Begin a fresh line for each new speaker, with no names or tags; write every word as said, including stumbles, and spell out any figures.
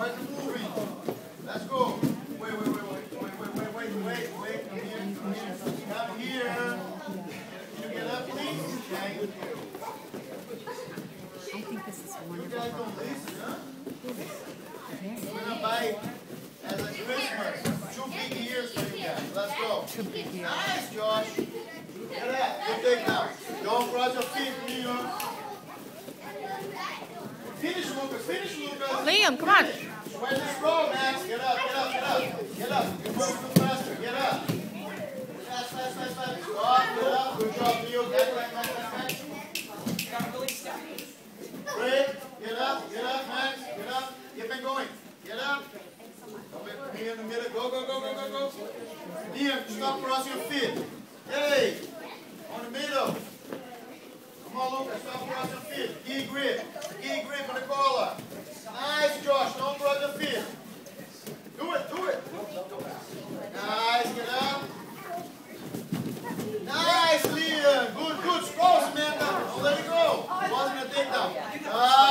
Where's the moving? Let's go. Wait, wait, wait, wait, wait, wait, wait, wait, wait, wait. Come here, come here. Come here. Can you get up, please? Thank you.
I think this is wonderful.
You guys don't listen, huh? We're gonna buy as a Christmas. Two big years for you guys. Let's go.
Two big years.
Nice, Josh. Get that. Good take now. Don't cross your feet, Liam. Finish, Lucas. Finish, Lucas.
Liam, come on.
Where's the straw, Max? Get up, get up, get up. Get up. You're moving too faster. Get up. Fast, fast, fast, fast. Stop, get up. Good job, Leo. Back, back, back, back, back. Great. Get up, get up, Max. Get up. Keep it going. Get up. Be in the middle. Go, go, go, go, go, go. Liam, stop crossing your feet. Hey, on the middle. Come on, Lucas. Stop crossing your feet. Key grip. Key grip on the collar. Nice, Josh. Don't cross your feet. Do it, do it. Nice, get up. Nice, Liam. Good, good. Scroll, Samantha. Don't let it go. It wasn't a takedown. Ah.